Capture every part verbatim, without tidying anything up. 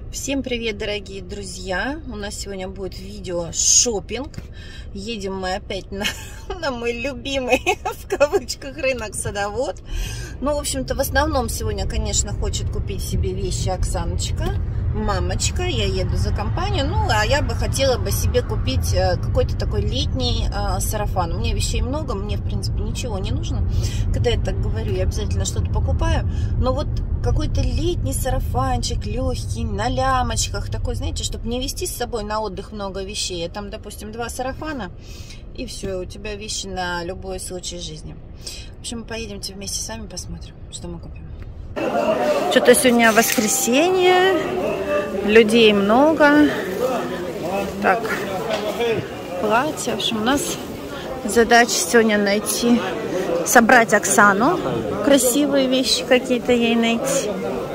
Всем привет, дорогие друзья! У нас сегодня будет видео шопинг. Едем мы опять на, на мой любимый, в кавычках, рынок Садовод. Ну, в общем-то, в основном сегодня, конечно, хочет купить себе вещи Оксаночка, мамочка. Я еду за компанию. Ну, а я бы хотела бы себе купить какой-то такой летний э, сарафан. У меня вещей много, мне, в принципе, ничего не нужно. Когда я так говорю, я обязательно что-то покупаю. Но вот какой-то летний сарафанчик, легкий, на лямочках, такой, знаете, чтобы не везти с собой на отдых много вещей. Там, допустим, два сарафана, и все, у тебя вещи на любой случай жизни. В общем, поедемте вместе с вами, посмотрим, что мы купим. Что-то сегодня воскресенье, людей много. Так, платье. В общем, у нас задача сегодня найти, собрать Оксану. Красивые вещи какие-то ей найти.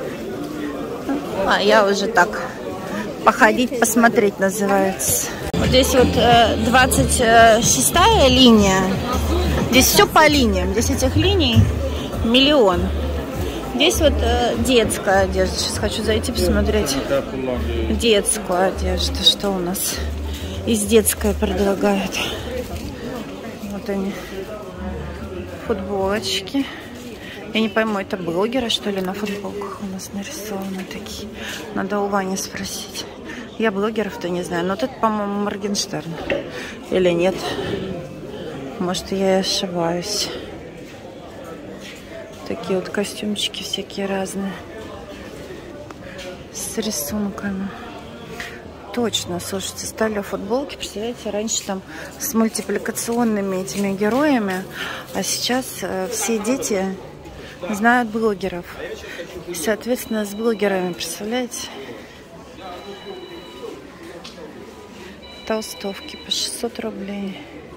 А я уже так походить, посмотреть называется. Вот здесь вот двадцать шестая линия. Здесь все по линиям. Здесь этих линий миллион. Здесь вот детская одежда. Сейчас хочу зайти посмотреть детскую одежду. Что у нас из детской предлагают. Вот они. Футболочки. Я не пойму, это блогеры, что ли, на футболках у нас нарисованы такие. Надо у Вани спросить. Я блогеров-то не знаю. Но вот это, по-моему, Моргенштерн. Или нет? Может, я и ошибаюсь. Такие вот костюмчики всякие разные. С рисунками. Точно, слушайте, стали футболки, представляете, раньше там с мультипликационными этими героями, а сейчас э, все дети знают блогеров. И, соответственно, с блогерами, представляете? Толстовки по шестьсот рублей.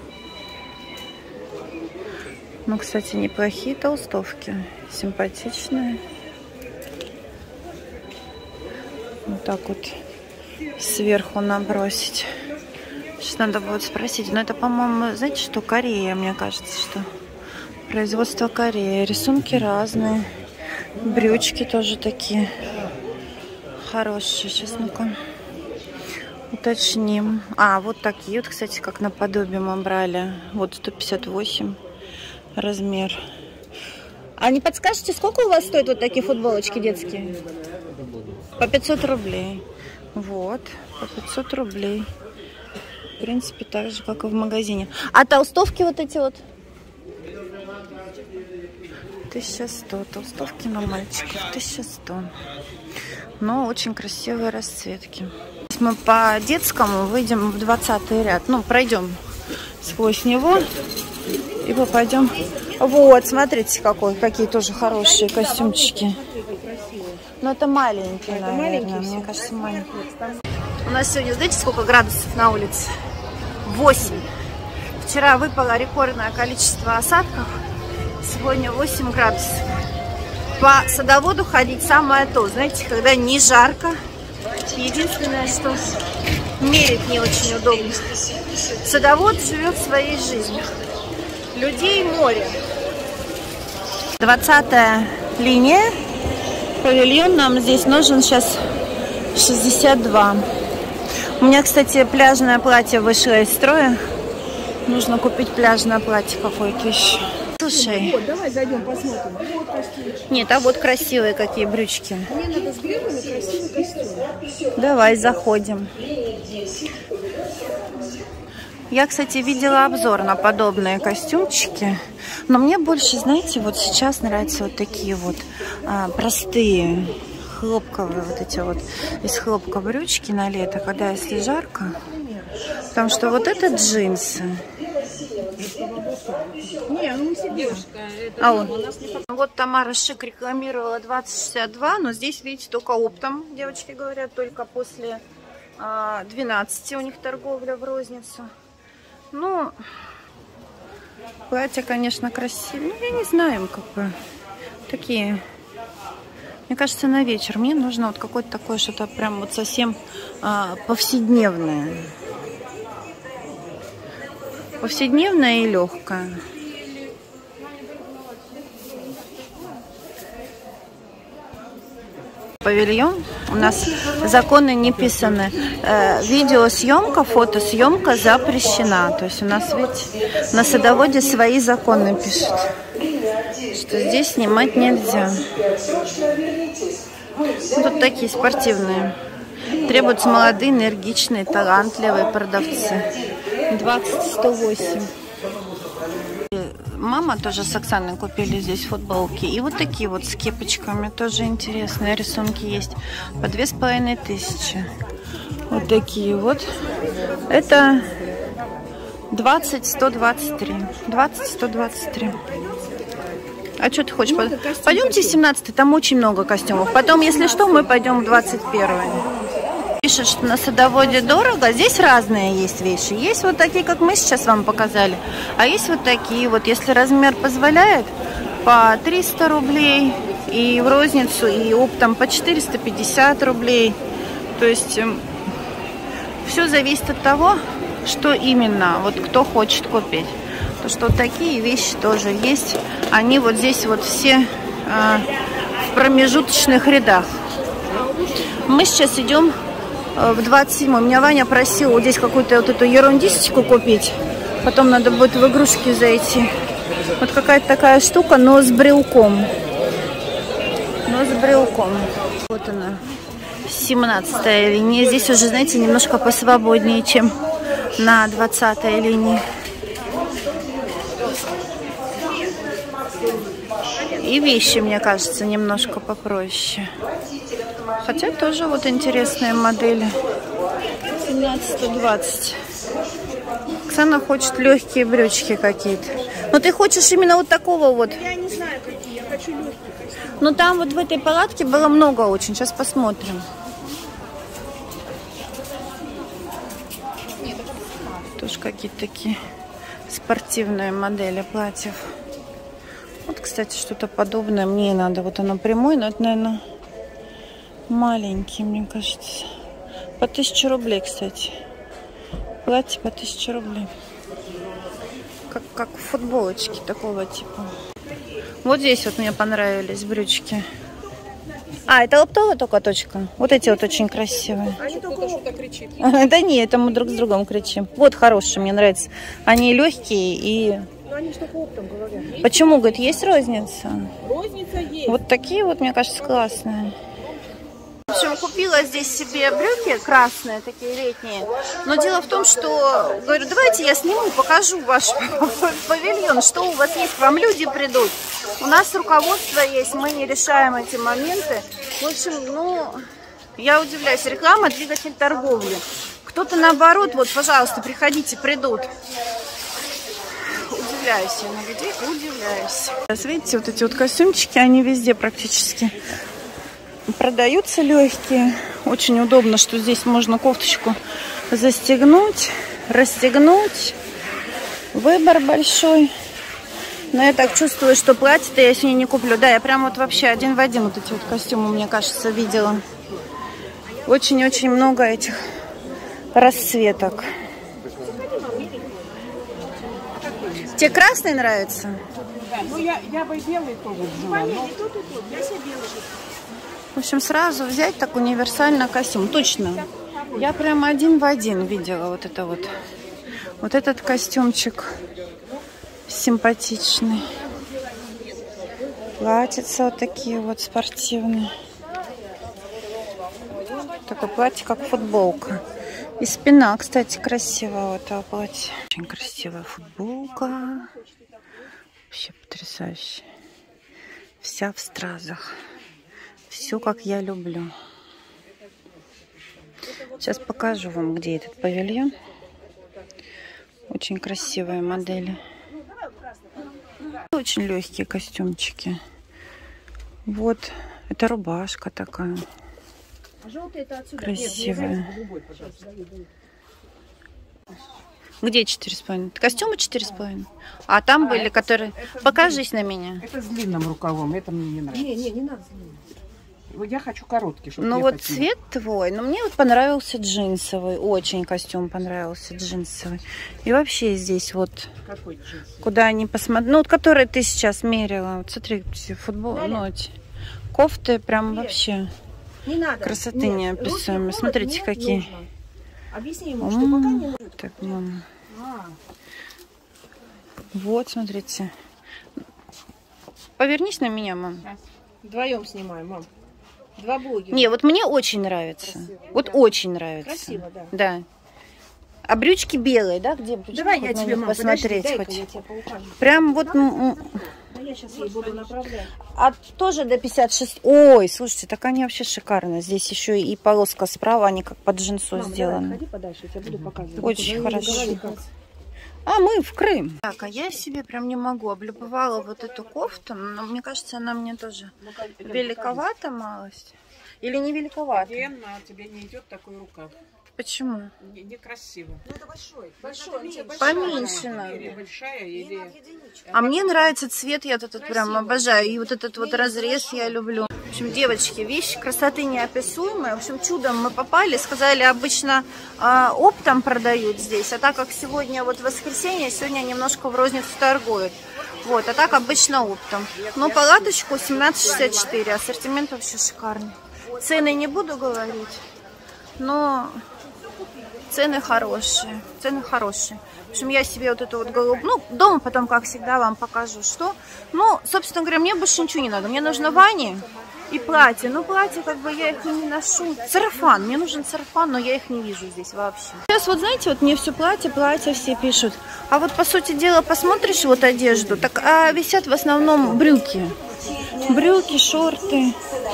Ну, кстати, неплохие толстовки, симпатичные. Вот так вот сверху набросить. Сейчас надо будет спросить. Но это, по-моему, знаете, что Корея, мне кажется, что производство Кореи. Рисунки разные. Брючки тоже такие хорошие. Сейчас, ну-ка, уточним. А, вот такие вот, кстати, как наподобие мы брали. Вот сто пятьдесят восемь размер. А не подскажете, сколько у вас стоят вот такие футболочки детские? По пятьсот рублей. Вот, по пятьсот рублей. В принципе, так же, как и в магазине. А толстовки вот эти вот? тысяча сто. Толстовки на мальчиков тысяча сто. Но очень красивые расцветки. Сейчас мы по детскому выйдем в двадцатый ряд. Ну, пройдем сквозь него и попадем. Вот, смотрите, какой, какие тоже хорошие костюмчики. Но это маленькие, это наверное. Мне кажется, маленькие. У нас сегодня, знаете, сколько градусов на улице? восемь. Вчера выпало рекордное количество осадков. Сегодня восемь градусов. По Садоводу ходить самое то. Знаете, когда не жарко. Единственное, что мерить не очень удобно. Садовод живет своей жизнью. Людей море. двадцатая линия. Павильон нам здесь нужен сейчас шестьдесят два. У меня, кстати, пляжное платье вышло из строя. Нужно купить пляжное платье какое-то еще. Слушай. Вот, давай зайдем посмотрим. Вот нет, а вот красивые какие брючки. Мне надо с брюками красивый костюм. Давай, заходим. Я, кстати, видела обзор на подобные костюмчики. Но мне больше, знаете, вот сейчас нравятся вот такие вот а, простые хлопковые вот эти вот из хлопка брючки на лето, когда если жарко. Потому что вот это джинсы. Не, ну девушка. А он. Вот Тамара Шик рекламировала двадцать шестьдесят два, но здесь, видите, только оптом, девочки говорят, только после а, двенадцати у них торговля в розницу. Ну, платье, конечно, красивое. Ну, я не знаю, как бы такие. Мне кажется, на вечер мне нужно вот какое-то такое что-то прям вот совсем а, повседневное. Повседневное и легкое. павильон. У нас законы не писаны. Э, видеосъемка, фотосъемка запрещена. То есть у нас, видите, на садоводе свои законы пишут, что здесь снимать нельзя. Тут такие спортивные. Требуются молодые, энергичные, талантливые продавцы. двадцать сто восемь. Мама тоже с Оксаной купили здесь футболки. И вот такие вот с кепочками. Тоже интересные рисунки есть. По две с половиной тысячи. Вот такие вот. Это двадцать сто двадцать три. двадцать сто двадцать три. А что ты хочешь? Пойдемте в семнадцатый, там очень много костюмов. Потом, если что, мы пойдем в двадцать первый. Пишет, что на садоводе дорого. Здесь разные есть вещи. Есть вот такие, как мы сейчас вам показали. А есть вот такие вот, если размер позволяет, по триста рублей. И в розницу, и оптом по четыреста пятьдесят рублей. То есть все зависит от того, что именно, вот кто хочет купить. То что вот такие вещи тоже есть. Они вот здесь вот все э, в промежуточных рядах. Мы сейчас идем в двадцать седьмой. Меня Ваня просил вот здесь какую-то вот эту ерундистику купить. Потом надо будет в игрушки зайти. Вот какая-то такая штука, но с брелком. Но с брелком. Вот она. семнадцатая линия. Здесь уже, знаете, немножко посвободнее, чем на двадцатой линии. И вещи, мне кажется, немножко попроще. Хотя тоже вот интересные модели. семнадцать сто двадцать. Оксана хочет легкие брючки какие-то. Но ты хочешь именно вот такого вот? Я не знаю, какие. Я хочу легкие костюмы. Ну там вот в этой палатке было много очень. Сейчас посмотрим. Тоже какие-то такие спортивные модели платьев. Вот, кстати, что-то подобное мне надо. Вот оно прямой, но это, наверное, маленький, мне кажется. По тысяче рублей, кстати. Платье по тысяче рублей. Как, как футболочки такого типа. Вот здесь вот мне понравились брючки. А, это оптовая только точка? Вот эти вот очень красивые. Они только что кричит. Да нет, это мы друг с другом кричим. Вот хорошие, мне нравятся. Они легкие и... Ну, они же только оптом говорят. Почему, говорит, есть розница? Розница есть. Вот такие вот, мне кажется, классные. В общем, купила здесь себе брюки красные, такие летние. Но дело в том, что, говорю, давайте я сниму, покажу ваш павильон, что у вас есть, к вам люди придут. У нас руководство есть, мы не решаем эти моменты. В общем, ну, я удивляюсь, реклама, двигатель торговли. Кто-то наоборот, вот, пожалуйста, приходите, придут. Удивляюсь я на людей, удивляюсь. Сейчас, видите, вот эти вот костюмчики, они везде практически продаются легкие. Очень удобно, что здесь можно кофточку застегнуть, расстегнуть. Выбор большой. Но я так чувствую, что платье-то я сегодня не куплю. Да, я прям вот вообще один в один вот эти вот костюмы, мне кажется, видела. Очень-очень много этих расцветок. Тебе красный нравится? Да, ну я, я бы белый тоже взяла. Но... Тут и тут. Я себе белый. В общем, сразу взять так универсально костюм. Точно. Я прям один в один видела вот это вот. Вот этот костюмчик симпатичный. Платьица вот такие вот спортивные. Такое платье, как футболка. И спина, кстати, красивая у этого платья. Очень красивая футболка. Вообще потрясающе. Вся в стразах. Все, как я люблю. Сейчас покажу вам, где этот павильон. Очень красивые модели. Очень легкие костюмчики. Вот, это рубашка такая. Красивая. Где четыре с половиной? Костюмы четыре с половиной? А там а, были, которые... Покажись на меня. Это с длинным рукавом, это мне не нравится. Не, не, не надо с длинным. Я хочу короткий. Ну вот хотела. Цвет твой, но мне вот понравился джинсовый, очень костюм понравился джинсовый. И вообще здесь вот, какой джинсовый? Куда они посмотрели, ну вот который ты сейчас мерила, вот смотри, футбол, ну эти кофты прям вообще Не надо. Красоты неописуемой. Смотрите, какие. Нужно. Объясни ему, что пока не нужно. Так, мама. А. Вот, смотрите. Повернись на меня, мам. Вдвоем снимаем, мам. Два блогера. Не, вот мне очень нравится. Красиво, вот да. Очень нравится. Красиво, да. Да. А брючки белые, да? Где брючки? Давай я тебе, мам, посмотреть подожди, хоть. я тебе поукажу. Прям вот. Да, я сейчас ей буду направлять. А тоже до пятьдесят шесть. Ой, слушайте, так они вообще шикарно. Здесь еще и полоска справа, они как под джинсу Мам, сделаны. Давай, ходи подальше, я тебе буду показывать. Очень Куда хорошо. А мы в Крым. Так, а я себе прям не могу. Облюбовала вот эту кофту, но мне кажется, она мне тоже великовата малость. Или не великовата? Лена, тебе не идет такой рукав. Почему? Некрасиво. Не ну это большой. Большой. Поменьше надо. Или большая, или... А мне нравится цвет, я тут красиво. Прям обожаю. И вот этот вот разрез я люблю. В общем, девочки, вещи красоты неописуемые. В общем, чудом мы попали. Сказали, обычно э, оптом продают здесь. А так как сегодня вот воскресенье, сегодня немножко в розницу торгуют. Вот, а так обычно оптом. Но палаточку семнадцать шестьдесят четыре. Ассортимент вообще шикарный. Цены не буду говорить, но цены хорошие. Цены хорошие. В общем, я себе вот эту вот голубую... Ну, дома потом, как всегда, вам покажу, что. Ну, собственно говоря, мне больше ничего не надо. Мне нужно вани и платье. Ну, платье, как бы, я их не ношу. Сарафан. Мне нужен сарафан, но я их не вижу здесь вообще. Сейчас вот, знаете, вот мне все платье, платье все пишут. А вот, по сути дела, посмотришь вот одежду, так а висят в основном брюки. Брюки, шорты.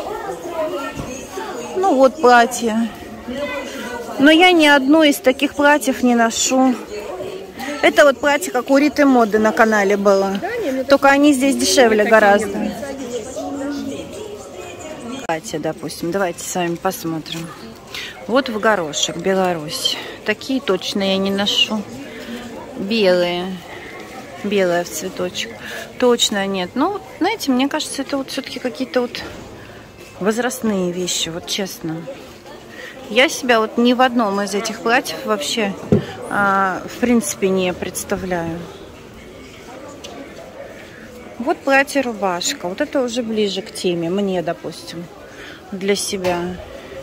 Ну, вот платье. Но я ни одно из таких платьев не ношу. Это вот платье, как у Риты Моды на канале было. Только они здесь дешевле гораздо. Платье, допустим. Давайте с вами посмотрим. Вот в горошек, Беларусь. Такие точно я не ношу. Белые. Белая в цветочек. Точно нет. Ну, знаете, мне кажется, это вот все-таки какие-то вот возрастные вещи, вот честно. Я себя вот ни в одном из этих платьев вообще, а, в принципе, не представляю. Вот платье-рубашка. Вот это уже ближе к теме. Мне, допустим, для себя.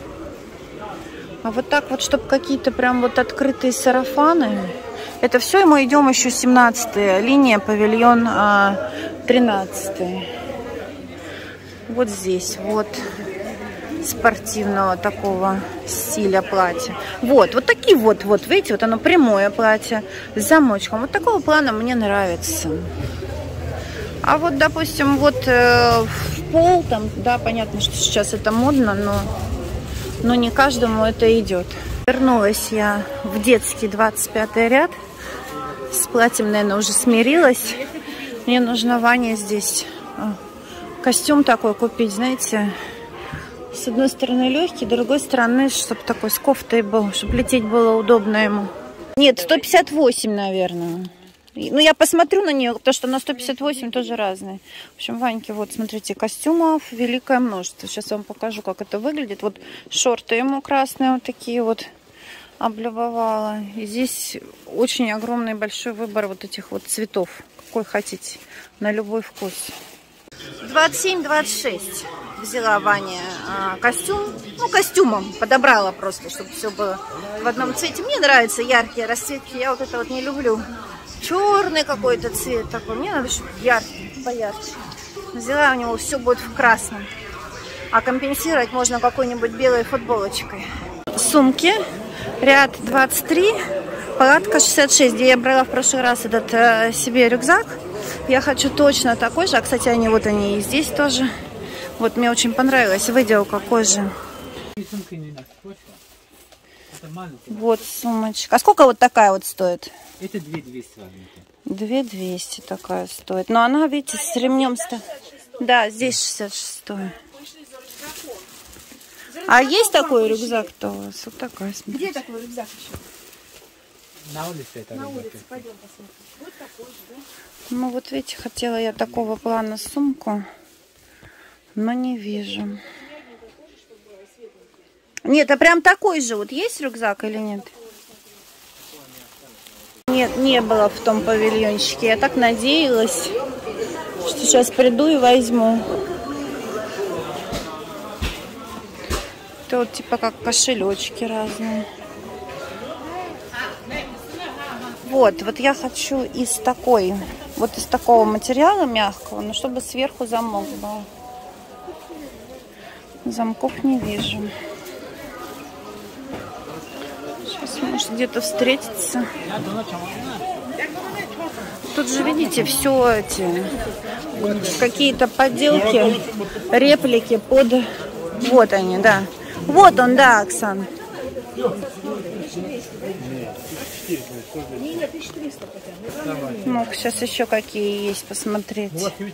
А вот так вот, чтобы какие-то прям вот открытые сарафаны. Это все, и мы идем еще семнадцатая линия, павильон а, тринадцатый. Вот здесь вот спортивного такого стиля платья. Вот, вот такие вот, вот, видите, вот оно прямое платье с замочком. Вот такого плана мне нравится. А вот, допустим, вот э, в пол, там, да, понятно, что сейчас это модно, но, но не каждому это идет. Вернулась я в детский двадцать пятый ряд. С платьем, наверное, уже смирилась. Мне нужно Ване здесь костюм такой купить, знаете. С одной стороны легкий, с другой стороны, чтобы такой с кофтой был, чтобы лететь было удобно ему. Нет, сто пятьдесят восемь, наверное. Ну, я посмотрю на нее, потому что на сто пятьдесят восемь тоже разные. В общем, Ваньке, вот, смотрите, костюмов великое множество. Сейчас вам покажу, как это выглядит. Вот шорты ему красные, вот такие вот облюбовала. И здесь очень огромный большой выбор вот этих вот цветов. Какой хотите, на любой вкус. двадцать семь двадцать шесть взяла Ваня а, костюм. Ну, костюмом подобрала просто, чтобы все было в одном цвете. Мне нравятся яркие расцветки. Я вот это вот не люблю. Черный какой-то цвет такой. Мне надо, чтобы яркий, поярче. Взяла, у него все будет в красном. А компенсировать можно какой-нибудь белой футболочкой. Сумки. Ряд двадцать три. Палатка шестьдесят шесть, где я брала в прошлый раз этот э, себе рюкзак. Я хочу точно такой же. А, кстати, они вот они и здесь тоже. Вот мне очень понравилась выделка кожи. Вот сумочка. А сколько вот такая вот стоит? Это две двести. две двести такая стоит. Но она, видите, с ремнем. Да, здесь шестьдесят шесть. А есть такой рюкзак-то у вас? Вот такой, смотрите. Где такой рюкзак еще? На улице это. На улице, пойдем посмотрим. Вот такой же, да? Ну вот видите, хотела я такого плана сумку, но не вижу. Нет, а прям такой же вот есть рюкзак или нет? Нет, не было в том павильончике. Я так надеялась, что сейчас приду и возьму. Это вот типа как кошелечки разные. Вот, вот я хочу из такой, вот из такого материала мягкого, но чтобы сверху замок был. Замков не вижу. Сейчас может где-то встретиться. Тут же, видите, все эти какие-то подделки, реплики под... Вот они, да. Вот он, да, Оксан. Ну, сейчас еще какие есть, посмотреть.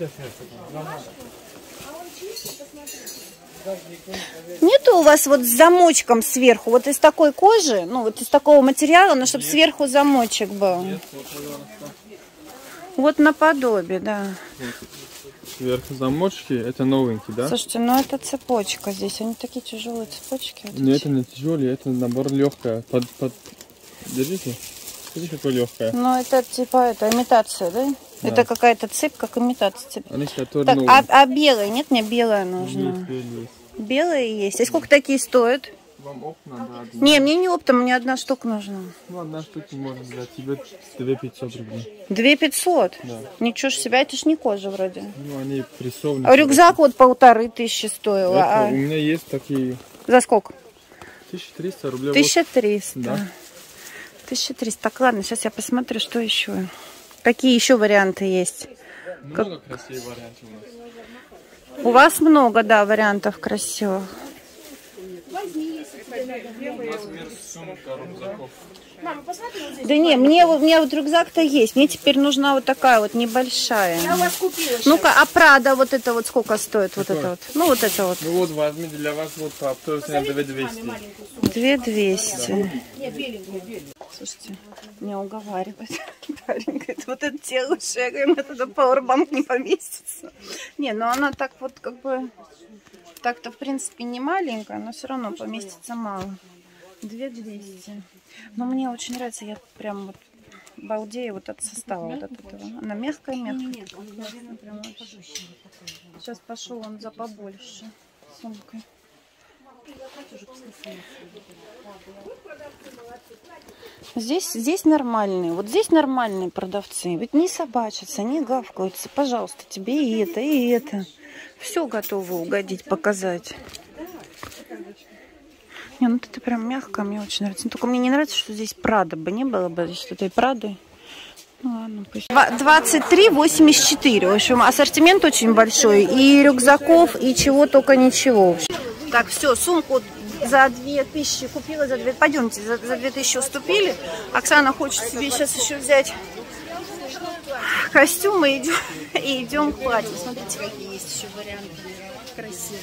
Нету у вас вот с замочком сверху, вот из такой кожи, ну вот из такого материала, но чтобы сверху замочек был. Вот наподобие, да. Сверху замочки, это новенький, да? Слушайте, ну это цепочка здесь, они такие тяжелые цепочки. Вот нет, это не тяжелый, это наоборот легкая. Под, под... Держите. Смотрите, какое легкое. Ну это типа это имитация, да? Да. Это какая-то цепь, как имитация цепи. Они, которые так, а, а белая? Нет, мне белая нужна. Есть, есть. Белая есть. И сколько такие стоят? Вам опт надо? Не, мне не оптом, мне одна штука нужна. Ну, одна штука можно взять. Тебе две пятьсот рублей. две пятьсот? Да. Ничего ж себе, это ж не кожа вроде. Ну, они прессованы. А рюкзак вот полторы тысячи стоил. Это, а... У меня есть такие... За сколько? тысяча триста рублей. тысяча триста. Да. тысяча триста. Так, ладно, сейчас я посмотрю, что еще. Какие еще варианты есть? Много как... красивых вариантов у нас. У вас много, да, вариантов красивых. Да не, мне, у меня вот рюкзак-то есть. Мне теперь нужна вот такая вот небольшая. Я у вас купила. Ну-ка, а Прада вот это вот сколько стоит? Какой? Вот это вот. Ну вот это вот. Ну вот возьми для вас вот по оптовке две двести. две двести. Да. Слушайте, меня уговаривает. Парень говорит, вот это те лучше. Я говорю, это пауэрбанк не поместится. Не, ну она так вот как бы... Так-то, в принципе, не маленькая, но все равно поместится мало. две двести. Но мне очень нравится, я прям вот балдею вот от состава вот от этого. Она мягкая-мягкая. Сейчас пошел он за побольше сумкой. Здесь, здесь нормальные, вот здесь нормальные продавцы. Ведь не собачатся, не гавкаются. Пожалуйста, тебе и это, и это. Все готовы угодить, показать. Не, ну это прям мягко, мне очень нравится. Но только мне не нравится, что здесь Прада бы не было бы. Здесь этой Прады. Ну ладно, пусть. двадцать три восемьдесят четыре. В общем, ассортимент очень большой. И рюкзаков, и чего только ничего. Так, все, сумку за две тысячи купила, за две. Пойдемте, за, за две тысячи уступили. Оксана хочет себе сейчас еще взять костюмы, идем, и идем к платью. Смотрите, какие есть еще варианты красивые.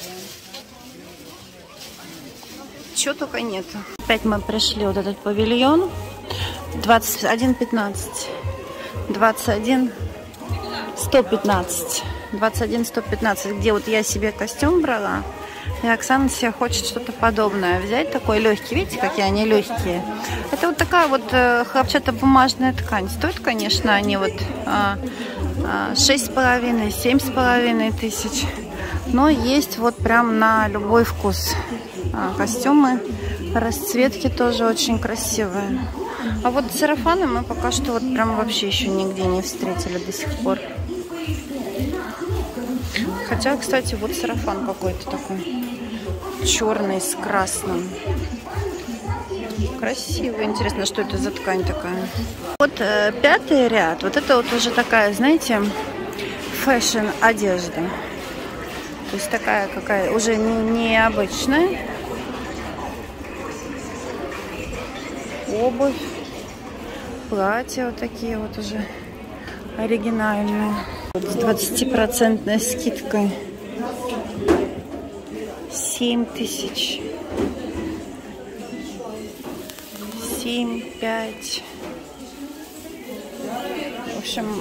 Чего только нету. Опять мы пришли вот этот павильон. двадцать один пятнадцать. двадцать один сто пятнадцать. двадцать один сто пятнадцать. Где вот я себе костюм брала. И Оксана себе хочет что-то подобное взять. Такой легкий. Видите, какие они легкие. Это вот такая вот э, хлопчатобумажная ткань. Стоит, конечно, они вот шесть с половиной, семь с половиной тысяч. Но есть вот прям на любой вкус. А, костюмы, расцветки тоже очень красивые. А вот сарафаны мы пока что вот прям вообще еще нигде не встретили до сих пор. Хотя, кстати, вот сарафан какой-то такой черный с красным. Красиво. Интересно, что это за ткань такая. Вот э, пятый ряд. Вот это вот уже такая, знаете, фэшн одежда. То есть такая какая уже не, необычная. Обувь, платья вот такие вот уже оригинальные. Вот с двадцатипроцентной скидкой семь тысяч. семь, пять. В общем,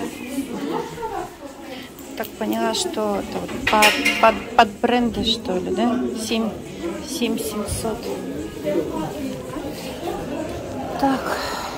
так поняла, что это вот под, под, под бренды, что ли, да? семь семьсот. Так.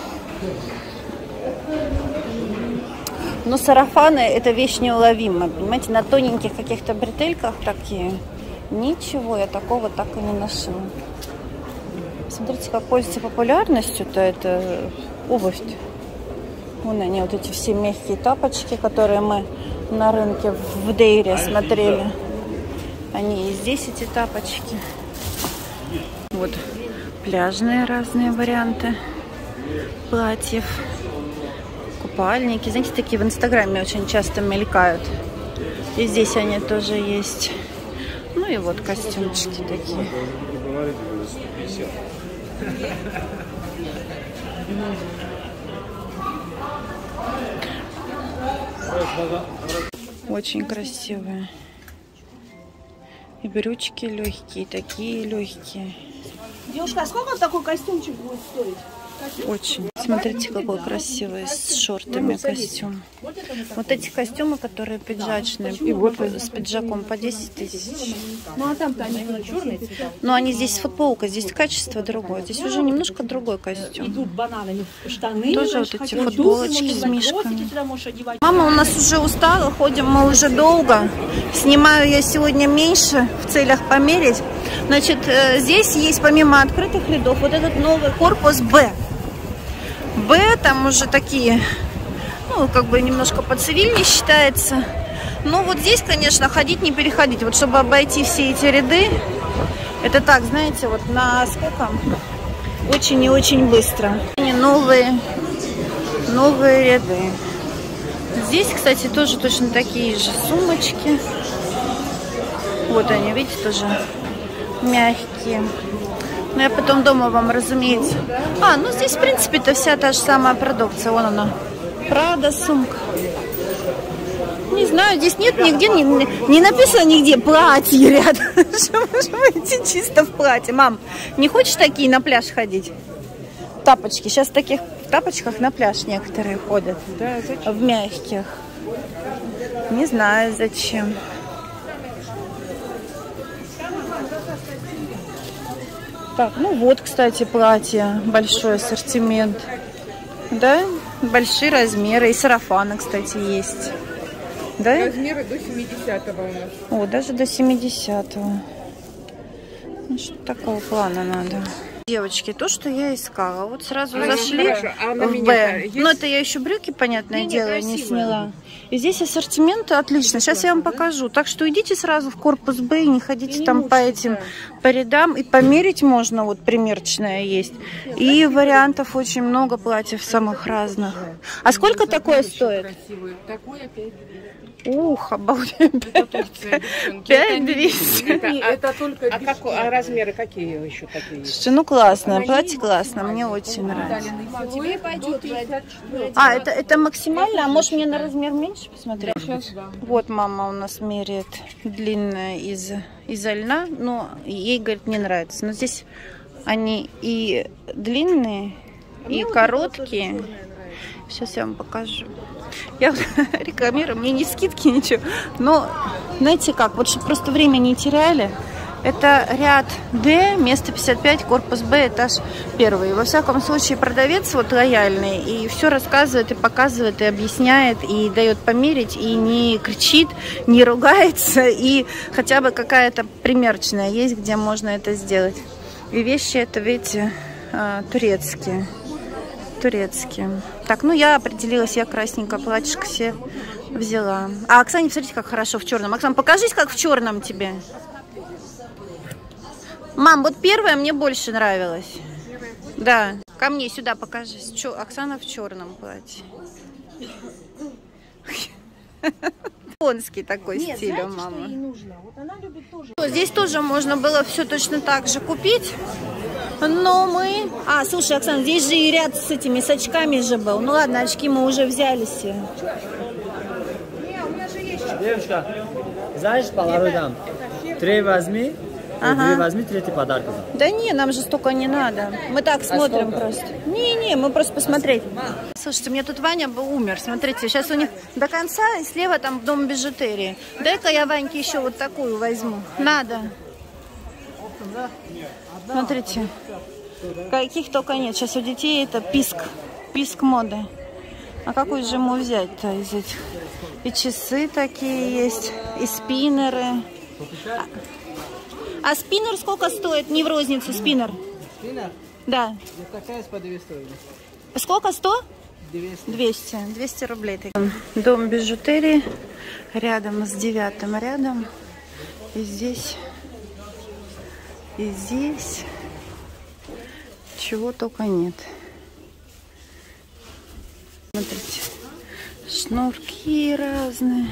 Но сарафаны — это вещь неуловимая, понимаете? На тоненьких каких-то бретельках такие Ничего я такого так и не нашла. Смотрите, как пользуется популярностью-то эта обувь. Вон они, вот эти все мягкие тапочки, которые мы на рынке в Дейре смотрели. Они и здесь, эти тапочки. Вот пляжные разные варианты платьев. Купальники. Знаете, такие в Инстаграме очень часто мелькают. И здесь они тоже есть. Ну и вот костюмчики такие. Очень красивые. И брючки легкие, такие легкие. Девушка, а сколько такой костюмчик будет стоить? Очень. Смотрите, какой красивый с шортами костюм. Вот эти костюмы, которые пиджачные, и вот с пиджаком по десять тысяч. Ну а там-то они черные цвета. Но они здесь с футболкой, здесь качество другое. Здесь уже немножко другой костюм. Идут бананы, штаны. Тоже вот эти футболочки с мишками. Мама у нас уже устала, ходим мы уже долго. Снимаю я сегодня меньше в целях померить. Значит, здесь есть помимо открытых рядов вот этот новый корпус Б. Б, там уже такие, ну, как бы немножко поцивильнее считается. Но вот здесь, конечно, ходить не переходить. Вот чтобы обойти все эти ряды, это так, знаете, вот на сколько? Очень и очень быстро. Новые, новые ряды. Здесь, кстати, тоже точно такие же сумочки. Вот они, видите, тоже мягкие. Но я потом дома вам, разумеется. А, ну здесь, в принципе-то, вся та же самая продукция. Вон она. Прада сумка. Не знаю, здесь нет нигде, не, не написано нигде платье рядом. Что можем идти чисто в платье. Мам, не хочешь такие на пляж ходить? Тапочки. Сейчас в таких тапочках на пляж некоторые ходят. Да, зачем? В мягких. Не знаю, зачем. Так, ну вот, кстати, платье. Большой ассортимент. Да? Большие размеры. И сарафаны, кстати, есть. Да? Размеры до семидесятого у нас. О, даже до семидесятого. Ну, что такого плана надо. Девочки, то, что я искала. Вот сразу А, зашли хорошо. А на в меня Б. есть? Ну, это я еще брюки, понятное Не, не, дело, не красивые. сняла. И здесь ассортимент отлично. Сейчас я вам покажу. Так что идите сразу в корпус Б и не ходите И не там по мучайтесь, этим, да. по рядам. И померить можно, вот примерочная есть. И вариантов очень много, платьев самых разных. А сколько такое стоит? Красивые. Такое опять. Ух, обалдеть. Это Турция, девчонки. Пять Это не- двести. Это, а, Это только а, как, а размеры какие еще такие есть? Слушайте, ну классно, платье классно, мне очень нравится. тебе пойдет. А, это, это максимально? А может мне на размер меньше посмотреть? Сейчас, да. Вот мама у нас меряет длинное из, из льна, но ей, говорит, не нравится. Но здесь они и длинные, и короткие. Сейчас я вам покажу. Я рекламирую, мне не скидки, ничего. Но, знаете как, вот чтобы просто время не теряли, это ряд Д, место пятьдесят пять, корпус Б, этаж первый. Во всяком случае, продавец вот лояльный и все рассказывает, и показывает, и объясняет, и дает померить, и не кричит, не ругается, и хотя бы какая-то примерочная есть, где можно это сделать. И вещи это, видите, турецкие. Турецкие. Так, ну я определилась, я красненькое платьишко себе взяла. А Оксане, посмотрите, как хорошо в черном. Оксана, покажись, как в черном тебе. Мам, вот первое мне больше нравилось. Да. Ко мне сюда покажись. Чё, Оксана в черном платье. Японский такой Нет, стиль у знаете, что мамы. ей нужно? Вот она любит тоже. Здесь тоже можно было все точно так же купить. Но мы... А, слушай, Оксана, здесь же и ряд с этими, с очками же был. Ну ладно, очки мы уже взяли себе. Девушка, знаешь, половой дам. Три возьми, Ага. две возьми, третий подарок. Да не, нам же столько не надо. Мы так смотрим сколько? просто. Не-не, мы просто посмотреть. Слушайте, у меня тут Ваня бы умер. Смотрите, сейчас у них до конца и слева там дом бижутерии. Дай-ка я Ваньке еще вот такую возьму. Надо. Смотрите. Каких только нет. Сейчас у детей это писк. Писк моды. А какой же ему взять-то из этих? И часы такие есть, и спиннеры. А спиннер сколько стоит? Не в розницу, спиннер. Спиннер? Да. Такая по двести стоит. Сколько? сто? двести. двести. двести рублей. Дом бижутерии. Рядом с девятым рядом. И здесь. И здесь. Чего только нет. Смотрите. Шнурки разные.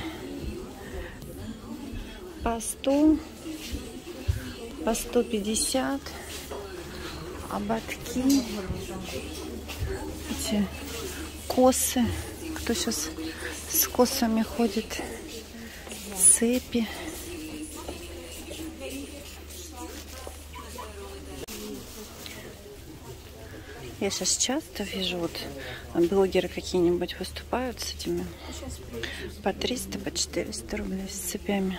По сто. По сто пятьдесят. Ободки. Эти косы. Кто сейчас с косами ходит? Цепи. Я сейчас часто вижу, вот блогеры какие-нибудь выступают с этими по триста, по четыреста рублей с цепями.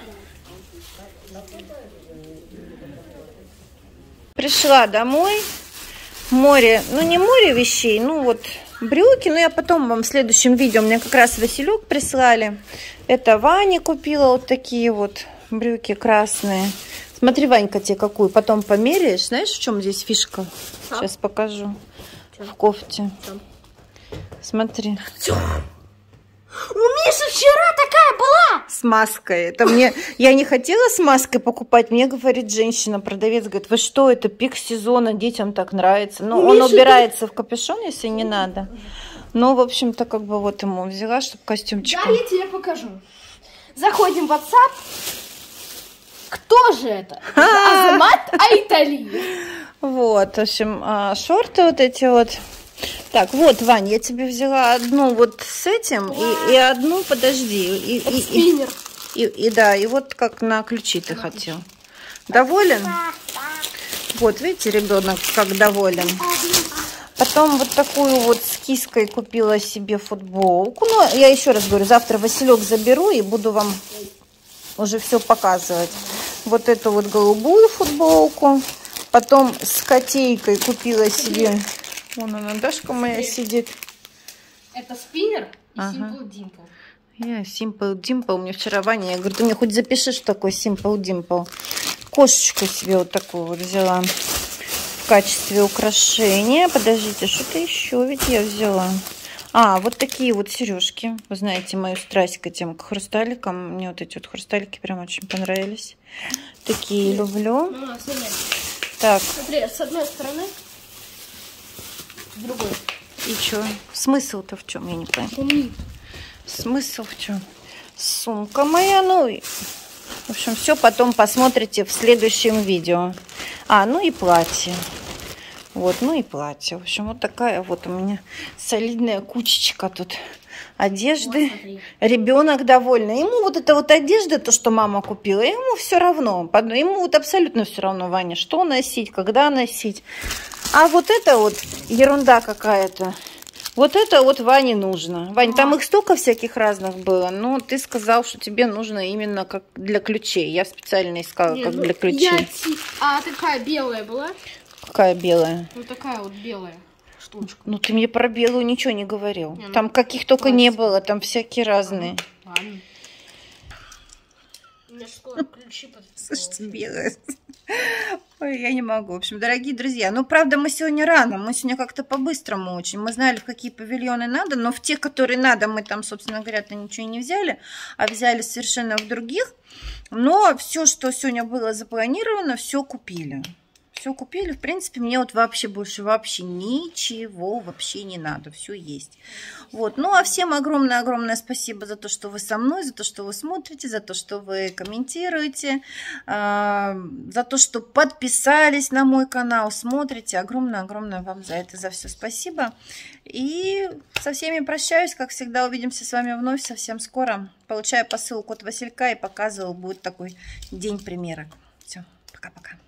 Пришла домой. Море, ну не море вещей, ну вот брюки. Но я потом вам в следующем видео, мне как раз Василек прислали. Это Ваня купила вот такие вот брюки красные. Смотри, Ванька, тебе какую. Потом померяешь. Знаешь, в чем здесь фишка? А? Сейчас покажу. Чем? В кофте. Там. Смотри. У Миши вчера такая была! С маской. Это мне... Я не хотела с маской покупать. Мне говорит женщина, продавец, говорит, вы что, это пик сезона, детям так нравится. Ну, он Миша убирается так... в капюшон, если не надо. Ну, в общем-то, как бы вот ему взяла, чтобы костюмчик. Да, я тебе покажу. Заходим в WhatsApp. Кто же это? Азамат Айталиев. Вот, в общем, шорты вот эти вот. Так, вот, Вань, я тебе взяла одну вот с этим и, и одну, подожди. И, это и, спиннер. И, и, и да, и вот как на ключи ты хотел. Доволен? Вот, видите, ребенок как доволен. Потом вот такую вот с киской купила себе футболку. Ну, я еще раз говорю, завтра Василек заберу и буду вам уже все показывать. Вот эту вот голубую футболку. Потом с котейкой купила себе... Вон она, Дашка моя сидит. Это спиннер и ага. Simple Dimple. Я Simple Dimple. Мне вчера Ваня, я говорю, ты мне хоть запиши, что такое Simple Dimple. Кошечку себе вот такую вот взяла в качестве украшения. Подождите, что-то еще ведь я взяла. А, вот такие вот сережки. Вы знаете мою страсть к этим к хрусталикам. Мне вот эти вот хрусталики прям очень понравились. Такие люблю. Мама, смотри. Так. Смотри, с одной стороны, с другой. И что? Смысл-то в чем? Я не понимаю. Смысл в чем? Сумка моя, ну, в общем, все потом посмотрите в следующем видео. А, ну и платье. Вот, ну и платье. В общем, вот такая вот у меня солидная кучечка тут одежды. Вот, ребенок довольный. Ему вот эта вот одежда, то, что мама купила, ему все равно. Ему вот абсолютно все равно, Ваня, что носить, когда носить. А вот это вот ерунда какая-то. Вот это вот Ване нужно. Вань, а. там их столько всяких разных было. Но ты сказал, что тебе нужно именно как для ключей. Я специально искала, Нет, как ну, для ключей. Я... А такая белая была? Какая белая? Ну такая вот белая штучка. Ну ты мне про белую ничего не говорил. Не, ну, там каких только пластик. Не было, там всякие разные. Ага. Ладно. У меня скоро ключи под... Слушайте, белая. Ой, я не могу. В общем, дорогие друзья, ну, правда, мы сегодня рано, мы сегодня как-то по-быстрому очень. Мы знали, в какие павильоны надо, но в те, которые надо, мы там, собственно говоря-то ничего и не взяли, а взяли совершенно в других. Но все, что сегодня было запланировано, все купили. Все купили. В принципе, мне вот вообще больше вообще ничего вообще не надо. Все есть. Вот. Ну, а всем огромное-огромное спасибо за то, что вы со мной, за то, что вы смотрите, за то, что вы комментируете, э, за то, что подписались на мой канал, смотрите. Огромное-огромное вам за это, за все спасибо. И со всеми прощаюсь. Как всегда, увидимся с вами вновь совсем скоро. Получаю посылку от Василька и показывал, будет такой день примерок. Все. Пока-пока.